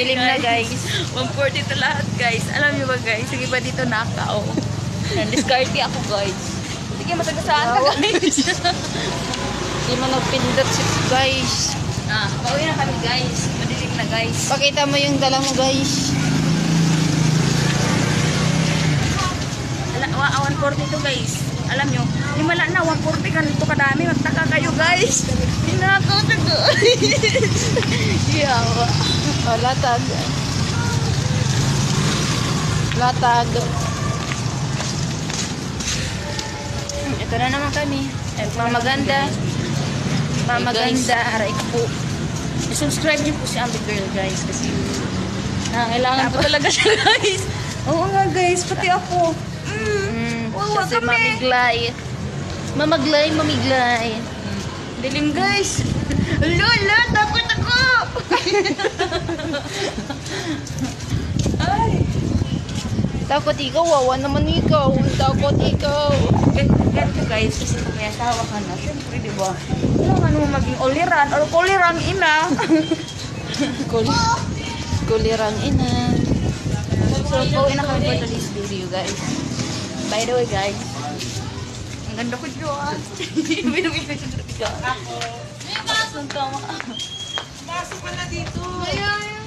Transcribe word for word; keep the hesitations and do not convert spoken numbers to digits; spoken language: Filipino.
Madilim na guys. one forty to lahat guys. Alam niyo ba guys? Sige ba dito naka oh. Discarte ako guys. Sige matagasaan ka guys. Hindi mo nagpindot guys. Ah, pauwi na kami guys. Madilim na guys. Pakita mo yung dala mo guys. Ala, one forty to guys. Alam nyo, himala na one forty ganito kadami. Magtaka kayo guys. Hinakaw na guys. Yawa. Oh, latag. Latag. Hmm, ito na naman kami. Mamaganda. Mamaganda. Aray ko po. I-subscribe nyo po si Ambi Girl guys. Kasi nangailangan ko talaga siya guys. Oo nga guys, pati ako. Mm, Wawa kasi kami. mamiglay. Mamaglay, mamiglay. Dilim guys. Lola, takot ako. Ay. Takot ikaw, wawa naman ikaw. Takot ikaw. Ganito guys, kasi kung may asawa ka na, syempre diba, kailangan mo maging oliran or kulirang ina. Kul kulirang ina. So, pauwi na kami for today's video guys. By the way guys, ang ganda ko dyan. Binumit ko dyan. Ako. May baso ka. Baso pa na dito. Ayan.